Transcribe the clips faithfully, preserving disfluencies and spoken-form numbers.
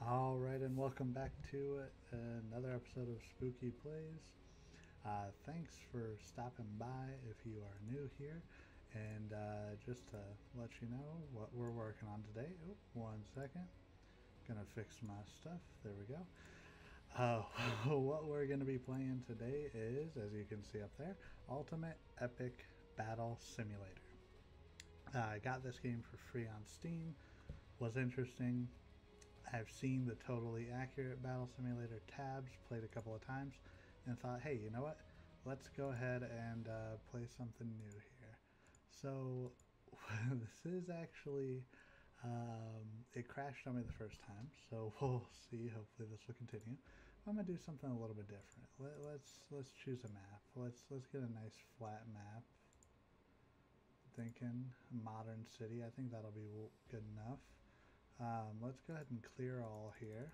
All right, and welcome back to another episode of Spooky Plays. Uh, thanks for stopping by if you are new here. And uh, just to let you know what we're working on today. Oh, one second. Gonna fix my stuff. There we go. Uh, what we're gonna be playing today is, as you can see up there, Ultimate Epic Battle Simulator. Uh, I got this game for free on Steam. Was interesting. I've seen the Totally Accurate Battle Simulator tabs, played a couple of times, and thought, hey, you know what? Let's go ahead and uh, play something new here. So, this is actually, um, it crashed on me the first time, so we'll see. Hopefully this will continue. I'm gonna do something a little bit different. Let, let's let's choose a map. Let's let's get a nice flat map. Thinking modern city. I think that'll be good enough. Um, let's go ahead and clear all here,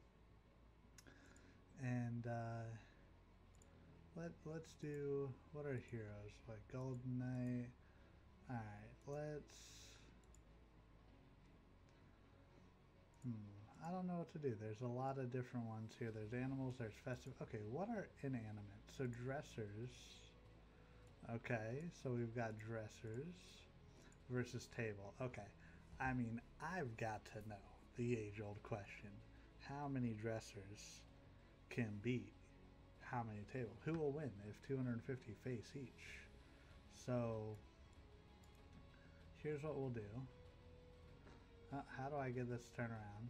and uh, let let's do what are heroes like Golden Knight. All right, let's. Hmm, I don't know what to do. There's a lot of different ones here. There's animals. There's festive. Okay, what are inanimate? So dressers. Okay, so we've got dressers versus table. Okay. I mean, I've got to know the age-old question. How many dressers can beat how many tables? Who will win if two hundred fifty face each? So, here's what we'll do. Uh, how do I get this turn around?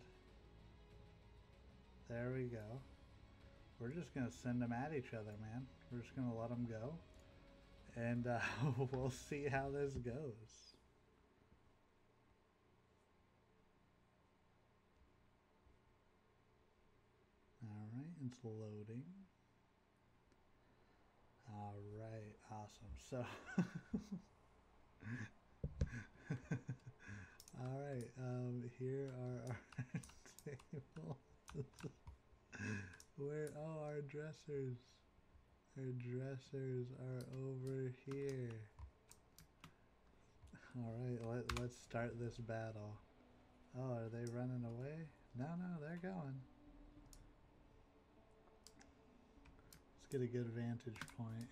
There we go. We're just going to send them at each other, man. We're just going to let them go. And uh, we'll see how this goes. Alright, it's loading. Alright, awesome. So, alright, um, here are our tables. Where, oh, our dressers. Our dressers are over here. Alright, let, let's start this battle. Oh, are they running away? No, no, they're going. Get a good vantage point.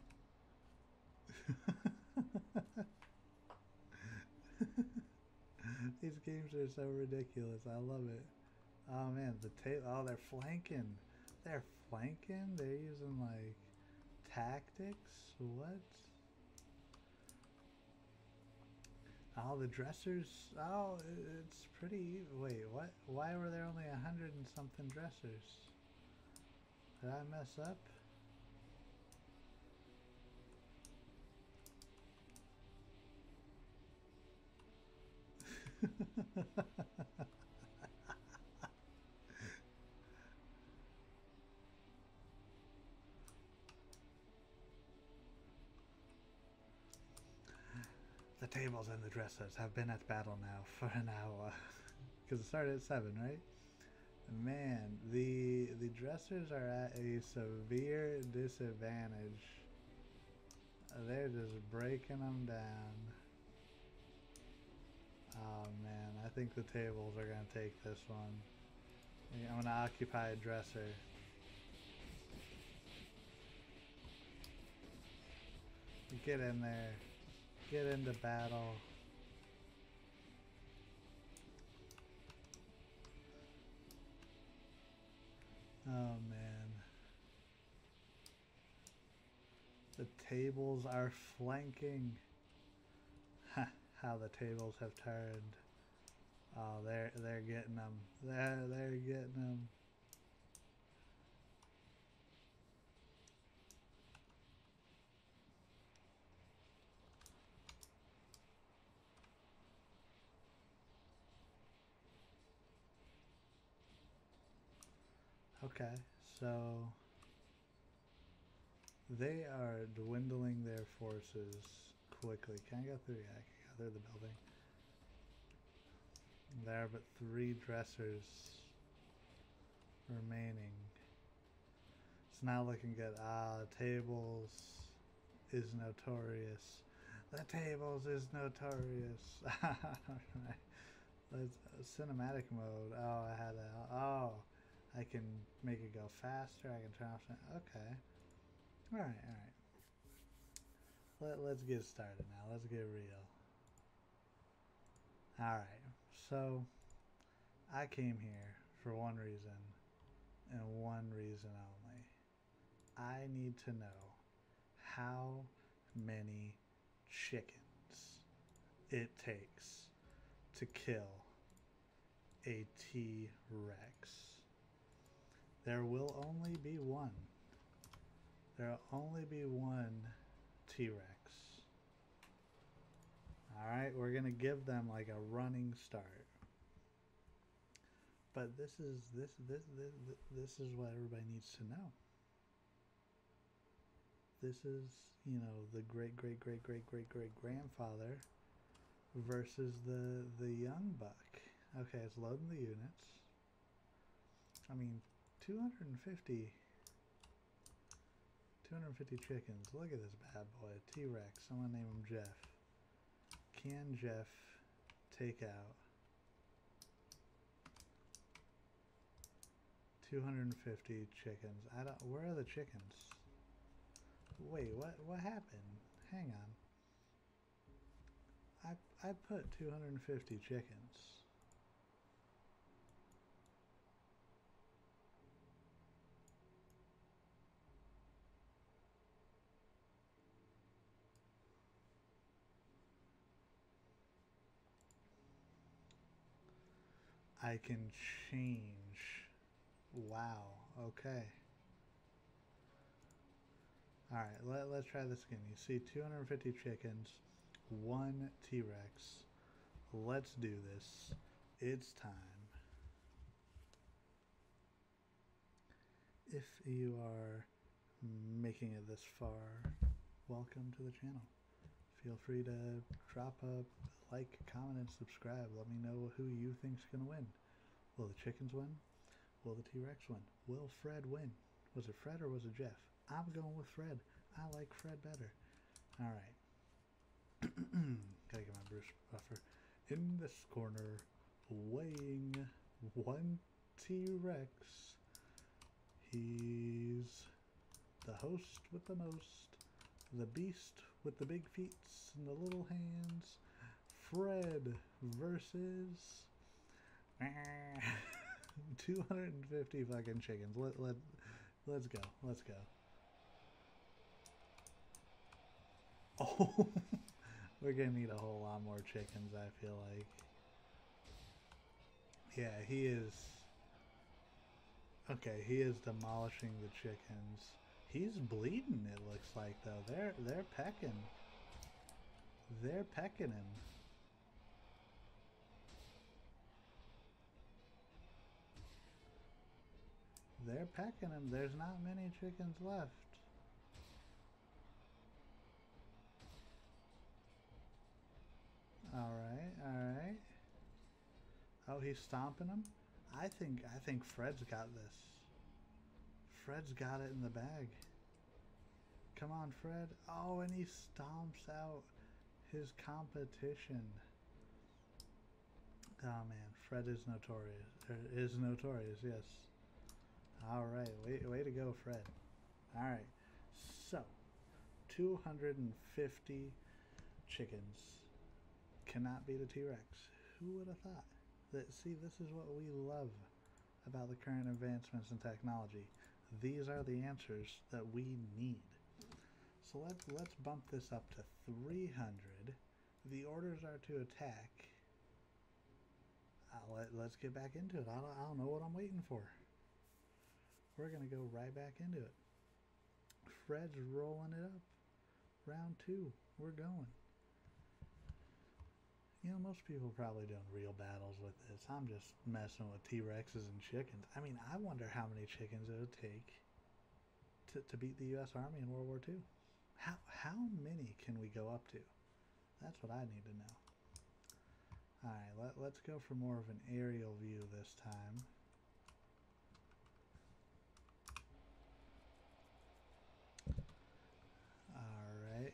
These games are so ridiculous. I love it. Oh man, the tape. Oh, they're flanking. They're flanking. They're using like tactics. What? Oh, the dressers. Oh, it's pretty. Wait, what? Why were there only a hundred and something dressers? Did I mess up? The tables and the dressers have been at battle now for an hour. Because it started at seven, right? Man, the the dressers are at a severe disadvantage. They're just breaking them down. Oh man, I think the tables are going to take this one. I'm going to occupy a dresser. Get in there. Get into battle. Oh man. The tables are flanking. Ha, how the tables have turned. Oh, they're they're getting them. They're they're getting them. Okay, so they are dwindling their forces quickly. Can I go through? Yeah, I can go through the building. There are but three dressers remaining. It's not looking good. Ah, tables is notorious. The tables is notorious. Alright. Let's uh, cinematic mode. Oh, I had that. Oh, I can make it go faster. I can turn off. Okay. All right. All right. Let, let's get started now. Let's get real. All right. So I came here for one reason and one reason only. I need to know how many chickens it takes to kill a T-Rex. There will only be one. There'll only be one T-Rex. Alright, we're gonna give them like a running start. But this is this this this this is what everybody needs to know. This is, you know, the great great great great great great grandfather versus the the young buck. Okay, it's loading the units. I mean, two hundred fifty two hundred fifty chickens. Look at this bad boy, T-Rex. I'm gonna name him Jeff. Can Jeff take out two hundred fifty chickens? I don't. Where are the chickens? Wait, what? What happened? Hang on. I I put two hundred fifty chickens. I can change. Wow. Okay. Alright, let, let's try this again. You see two hundred fifty chickens, one T-Rex. Let's do this. It's time. If you are making it this far, welcome to the channel. Feel free to drop a like, comment, and subscribe. Let me know who you think's going to win. Will the chickens win? Will the T-Rex win? Will Fred win? Was it Fred or was it Jeff? I'm going with Fred. I like Fred better. Alright. Gotta get my Bruce buffer. In this corner, weighing one T-Rex. He's the host with the most. The beast with the big feet and the little hands. Fred versus two hundred fifty fucking chickens. Let let let's go. Let's go. Oh, we're gonna need a whole lot more chickens, I feel like. Yeah, he is. Okay, he is demolishing the chickens. He's bleeding, it looks like, though. They're they're pecking. They're pecking him. They're pecking him. There's not many chickens left. Alright, alright. Oh, he's stomping him? I think I think Fred's got this. Fred's got it in the bag. Come on, Fred. Oh, and he stomps out his competition. Oh man, Fred is notorious. Er, is notorious, yes. Alright, way, way to go, Fred. Alright, so two hundred fifty chickens cannot beat a T-Rex. Who would have thought? That, see, this is what we love about the current advancements in technology. These are the answers that we need. So let's let's bump this up to three hundred. The orders are to attack. Uh, let, let's get back into it. I don't, I don't know what I'm waiting for. We're going to go right back into it. Fred's rolling it up. Round two. We're going. You know, most people probably doing real battles with this. I'm just messing with T-Rexes and chickens. I mean, I wonder how many chickens it would take to, to beat the U S Army in World War Two. How, how many can we go up to? That's what I need to know. Alright, let, let's go for more of an aerial view this time. Alright.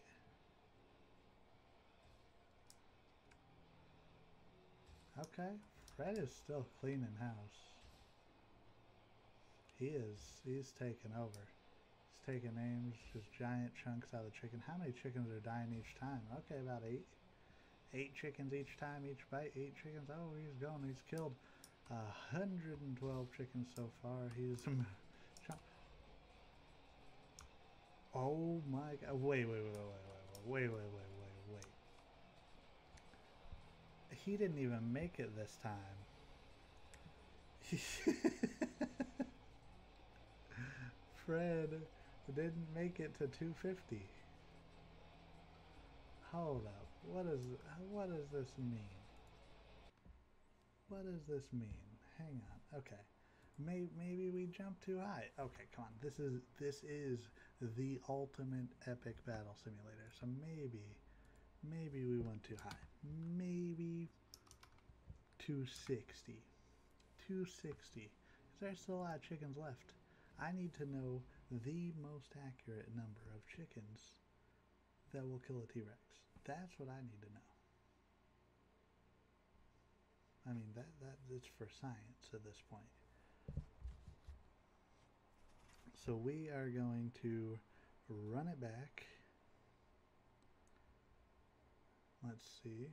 Okay, Fred is still cleaning house. He is, he's taking over. He's taking names, just giant chunks out of the chicken. How many chickens are dying each time? Okay, about eight. Eight chickens each time, each bite, eight chickens. Oh, he's going, he's killed one hundred twelve chickens so far. He's... Oh my god, wait, wait, wait, wait, wait, wait, wait, wait, wait, wait. He didn't even make it this time. Fred didn't make it to two fifty. Hold up. What is what does this mean? What does this mean? Hang on. Okay. Maybe maybe we jumped too high. Okay, come on. This is this is the ultimate epic battle simulator. So maybe maybe we went too high. Maybe two sixty. two sixty. There's still a lot of chickens left. I need to know the most accurate number of chickens that will kill a T-Rex. That's what I need to know. I mean, that, that it's for science at this point. So we are going to run it back. Let's see.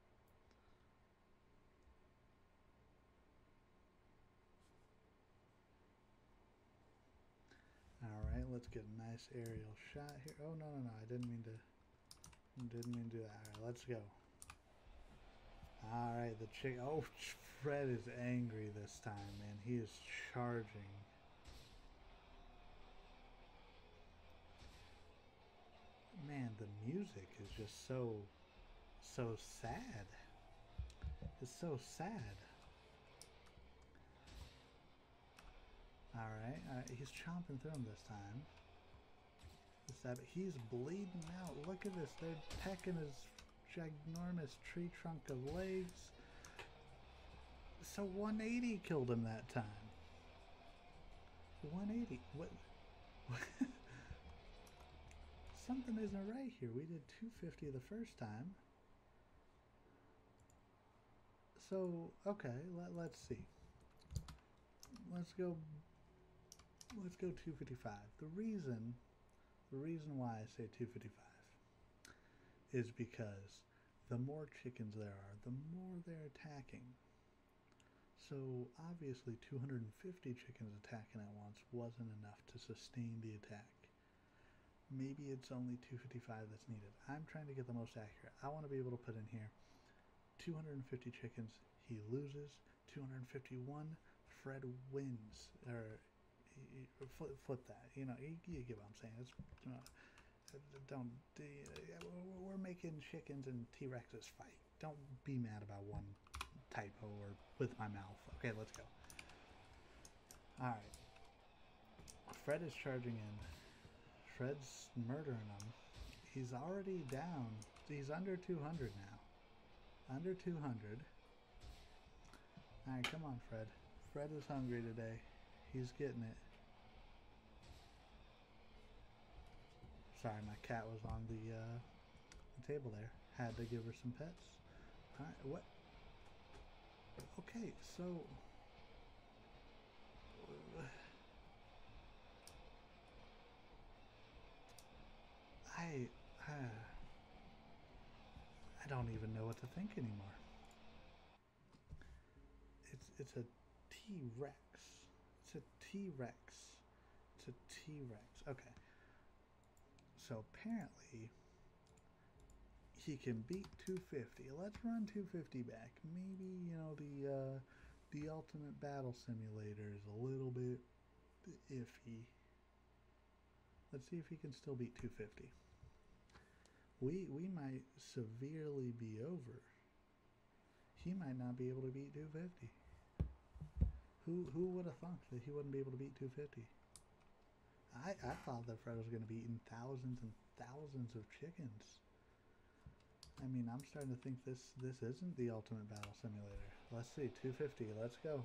Alright, let's get a nice aerial shot here. Oh, no, no, no, I didn't mean to, didn't mean to do that. Alright, let's go. Alright, the chick, oh, Fred is angry this time, man. He is charging. Man, the music is just so, so sad. It's so sad. Alright, alright, he's chomping through him this time. This, he's bleeding out. Look at this. They're pecking his ginormous tree trunk of legs. So one eighty killed him that time. one eighty. What? what? Something isn't right here. We did two fifty the first time. So, okay, let, let's see. Let's go let's go two fifty-five. The reason the reason why I say two fifty-five is because the more chickens there are, the more they're attacking. So obviously two hundred fifty chickens attacking at once wasn't enough to sustain the attack. Maybe it's only two fifty-five that's needed. I'm trying to get the most accurate. I want to be able to put in here two hundred fifty chickens, he loses. two hundred fifty-one, Fred wins. Or flip, flip that. You know, you, you get what I'm saying. It's, you know, don't. We're making chickens and T-Rexes fight. Don't be mad about one typo or with my mouth. Okay, let's go. All right. Fred is charging in. Fred's murdering him. He's already down. He's under two hundred now. Under two hundred. Alright, come on, Fred. Fred is hungry today. He's getting it. Sorry, my cat was on the, uh, the table there. Had to give her some pets. Alright, what? Okay, so... I... Uh, I don't even know what to think anymore. It's it's a T-Rex. It's a T-Rex. It's a T-Rex. Okay. So apparently he can beat two fifty. Let's run two fifty back. Maybe, you know, the uh, the Ultimate Battle Simulator is a little bit iffy. Let's see if he can still beat two fifty. We we might severely be over. He might not be able to beat two fifty. Who who would have thought that he wouldn't be able to beat two fifty? I I thought that Fred was going to be eating thousands and thousands of chickens. I mean, I'm starting to think this this isn't the Ultimate Battle Simulator. Let's see, two fifty. Let's go.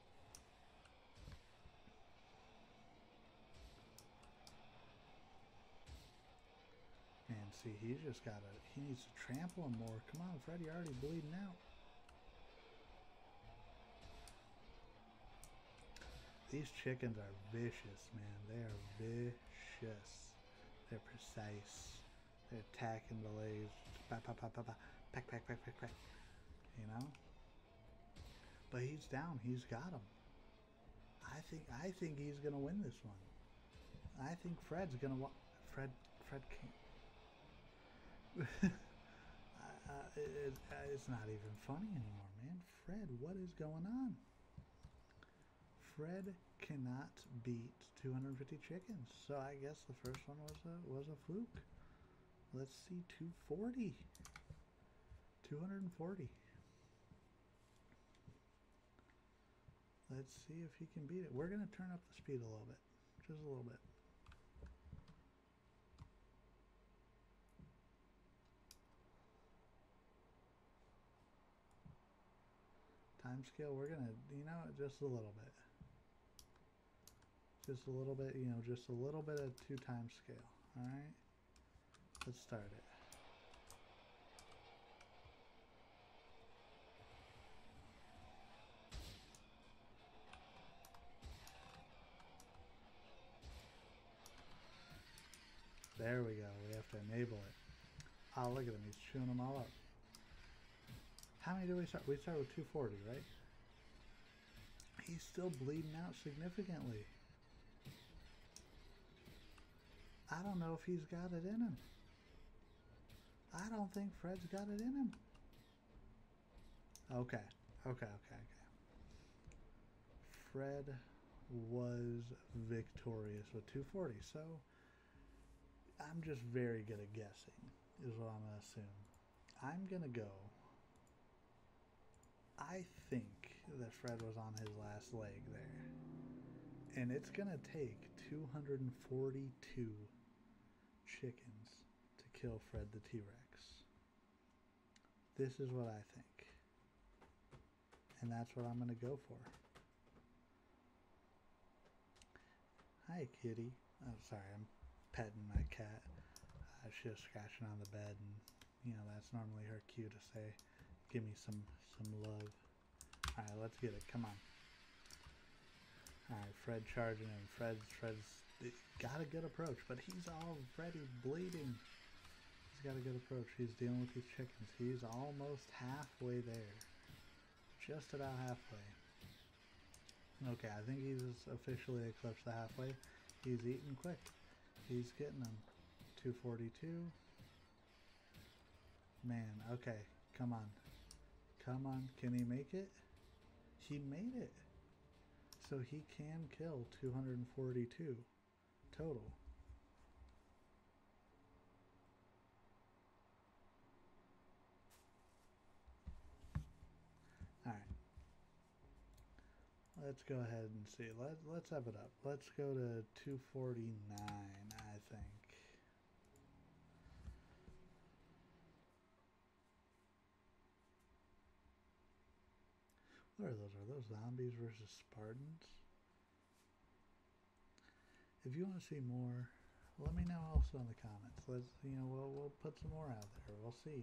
Man, see, he's just got to, he needs to trample him more. Come on, Fred, you're already bleeding out. These chickens are vicious, man. They are vicious. They're precise. They're attacking the legs. Pack, pack, pack, pack, pack, pack, pack, pack, pack. You know? But he's down. He's got him. I think I think he's gonna win this one. I think Fred's gonna wa- Fred Fred can't. uh, it, it's not even funny anymore, man. Fred, what is going on? Fred cannot beat two hundred fifty chickens, so I guess the first one was a was a fluke. Let's see, two forty. two hundred forty. Let's see if he can beat it. We're going to turn up the speed a little bit. Just a little bit. Time scale, we're going to, you know, just a little bit. Just a little bit, you know, just a little bit of two time scale. All right? Let's start it. There we go. We have to enable it. Oh, look at him. He's chewing them all up. How many do we start? We start with two forty, right? He's still bleeding out significantly. I don't know if he's got it in him. I don't think Fred's got it in him. Okay. Okay, okay, okay. Fred was victorious with two forty, so I'm just very good at guessing, is what I'm going to assume. I'm going to go. I think that Fred was on his last leg there. And it's going to take two hundred forty-two chickens to kill Fred the T-Rex. This is what I think. And that's what I'm going to go for. Hi, kitty. Oh, sorry, I'm petting my cat. Uh, she's scratching on the bed, and you know that's normally her cue to say, "Give me some some love." All right, let's get it. Come on. All right, Fred charging in. Fred's Fred's got a good approach, but he's already bleeding. He's got a good approach. He's dealing with these chickens. He's almost halfway there. Just about halfway. Okay, I think he's officially eclipsed the halfway. He's eating quick. He's getting them. two forty-two. Man, okay. Come on. Come on. Can he make it? He made it. So he can kill two hundred forty-two total. Alright. Let's go ahead and see. Let, let's up it up. Let's go to two forty-nine, I think. What are those? Are those zombies versus Spartans? If you want to see more, let me know also in the comments. Let's, you know, we'll, we'll put some more out there. We'll see.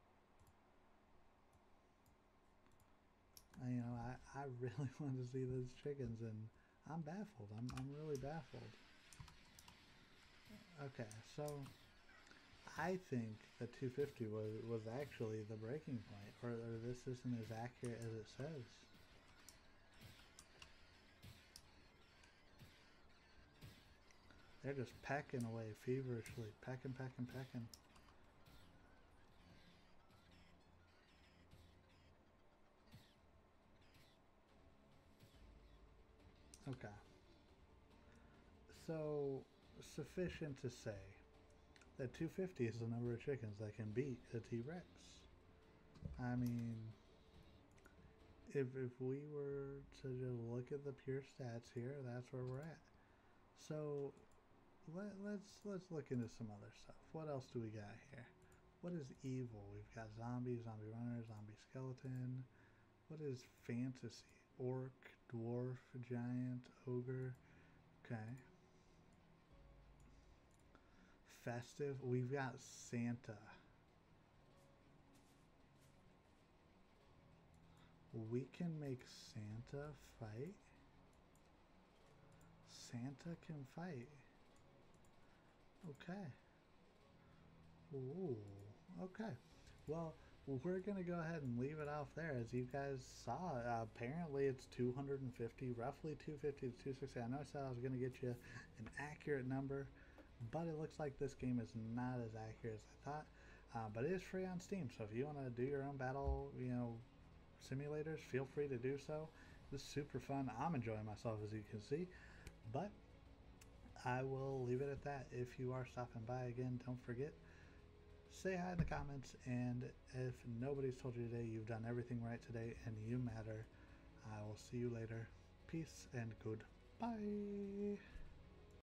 I, you know, I, I really want to see those chickens, and I'm baffled. I'm, I'm really baffled. Okay, so I think that two fifty was, was actually the breaking point, or, or this isn't as accurate as it says. They're just pecking away feverishly. Pecking, pecking, pecking. Okay. So, sufficient to say that two fifty is the number of chickens that can beat a T-Rex. I mean, if, if we were to just look at the pure stats here, that's where we're at. So, let, let's let's look into some other stuff. What else do we got here? What is evil? We've got zombies, zombie runner, zombie skeleton. What is fantasy? Orc, dwarf, giant, ogre. Okay. Festive. We've got Santa. We can make Santa fight. Santa can fight. Okay. Ooh, okay. Well, we're going to go ahead and leave it off there. As you guys saw, uh, apparently it's two hundred fifty, roughly two hundred fifty to two hundred sixty. I know I said I was going to get you an accurate number, but it looks like this game is not as accurate as I thought. Uh, but it is free on Steam, so if you want to do your own battle, you know, simulators, feel free to do so. This is super fun. I'm enjoying myself, as you can see. But I will leave it at that. If you are stopping by again, don't forget, say hi in the comments, and if nobody's told you today, you've done everything right today and you matter. I will see you later. Peace and goodbye.